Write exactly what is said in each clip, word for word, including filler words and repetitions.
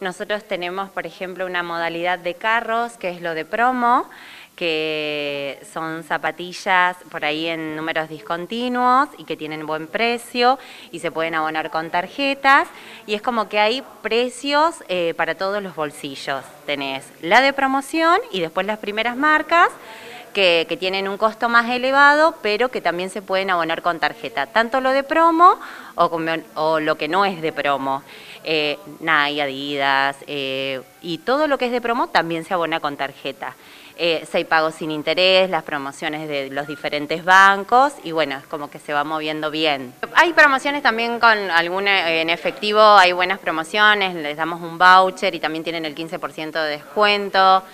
Nosotros tenemos, por ejemplo, una modalidad de carros, que es lo de promo, que son zapatillas por ahí en números discontinuos y que tienen buen precio y se pueden abonar con tarjetas, y es como que hay precios eh, para todos los bolsillos. Tenés la de promoción y después las primeras marcas que, que tienen un costo más elevado, pero que también se pueden abonar con tarjeta, tanto lo de promo o, con, o lo que no es de promo. Eh, Nike, Adidas eh, y todo lo que es de promo también se abona con tarjeta. Eh, seis pagos sin interés, las promociones de los diferentes bancos y bueno, es como que se va moviendo bien. Hay promociones también con alguna, en efectivo, hay buenas promociones, les damos un voucher y también tienen el quince por ciento de descuento.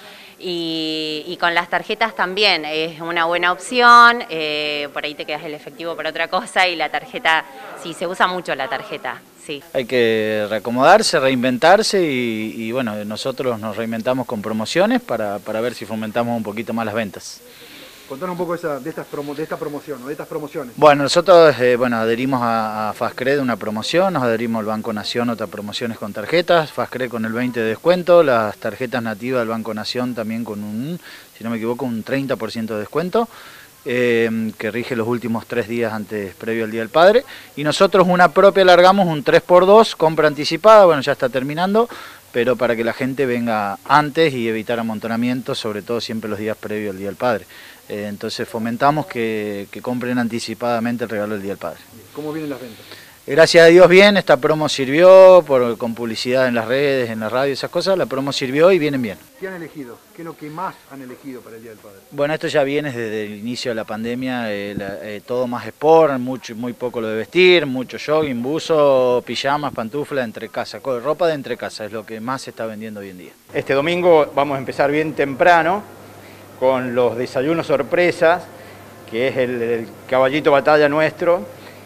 Y, y con las tarjetas también es una buena opción, eh, por ahí te quedas el efectivo para otra cosa y la tarjeta, sí, se usa mucho la tarjeta, sí. Hay que reacomodarse, reinventarse y, y bueno, nosotros nos reinventamos con promociones para, para ver si fomentamos un poquito más las ventas. Contanos un poco esa, de, estas promo, de esta promoción o de estas promociones. Bueno, nosotros eh, bueno, adherimos a, a Fastcred una promoción, nos adherimos al Banco Nación otras promociones con tarjetas, Fastcred con el veinte de descuento, las tarjetas nativas del Banco Nación también con un, si no me equivoco, un treinta por ciento de descuento, eh, que rige los últimos tres días antes, previo al Día del Padre, y nosotros una propia largamos un tres por dos, compra anticipada, bueno, ya está terminando, pero para que la gente venga antes y evitar amontonamientos, sobre todo siempre los días previos al Día del Padre. Eh, entonces fomentamos que, que compren anticipadamente el regalo del Día del Padre. ¿Cómo vienen las ventas? Gracias a Dios bien, esta promo sirvió por, con publicidad en las redes, en la radio, esas cosas, la promo sirvió y vienen bien. ¿Qué han elegido? ¿Qué es lo que más han elegido para el Día del Padre? Bueno, esto ya viene desde el inicio de la pandemia, eh, la, eh, todo más sport, mucho, muy poco lo de vestir, mucho jogging, buzo, pijamas, pantuflas, entre casa, ropa de entre casa, es lo que más se está vendiendo hoy en día. Este domingo vamos a empezar bien temprano con los desayunos sorpresas, que es el, el caballito batalla nuestro,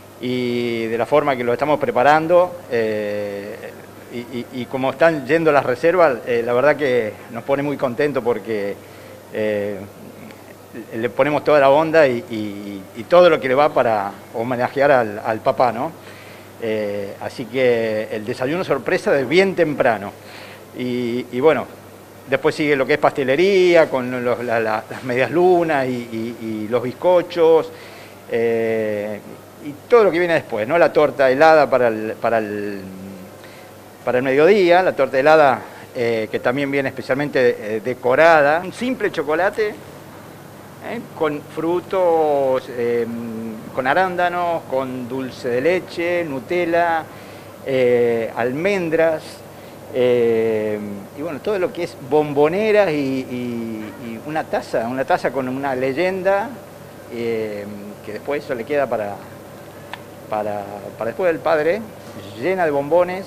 y de la forma que lo estamos preparando, eh, y, y, y como están yendo las reservas, eh, la verdad que nos pone muy contentos porque eh, le ponemos toda la onda y, y, y todo lo que le va para homenajear al, al papá, ¿no? Eh, así que el desayuno sorpresa de bien temprano. Y, y bueno, después sigue lo que es pastelería, con los, la, la, las medias lunas y, y, y los bizcochos, eh, y todo lo que viene después, ¿no? La torta helada para el, para el, para el mediodía, la torta helada eh, que también viene especialmente eh, decorada. Un simple chocolate eh, con frutos, eh, con arándanos, con dulce de leche, Nutella, eh, almendras, eh, y bueno, todo lo que es bomboneras y, y, y una taza, una taza con una leyenda, eh, que después eso le queda para... Para, para después del padre, llena de bombones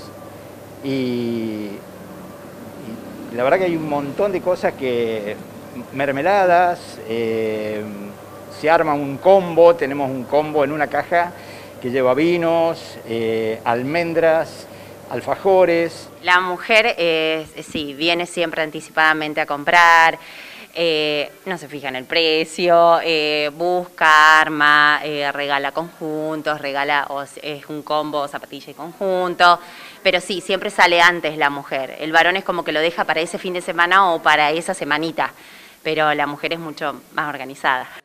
y, y la verdad que hay un montón de cosas que, mermeladas, eh, se arma un combo, tenemos un combo en una caja que lleva vinos, eh, almendras, alfajores. La mujer eh, sí, viene siempre anticipadamente a comprar. Eh, no se fija en el precio, eh, busca, arma, eh, regala conjuntos, regala, o es un combo, zapatilla y conjunto, pero sí, siempre sale antes la mujer. El varón es como que lo deja para ese fin de semana o para esa semanita, pero la mujer es mucho más organizada.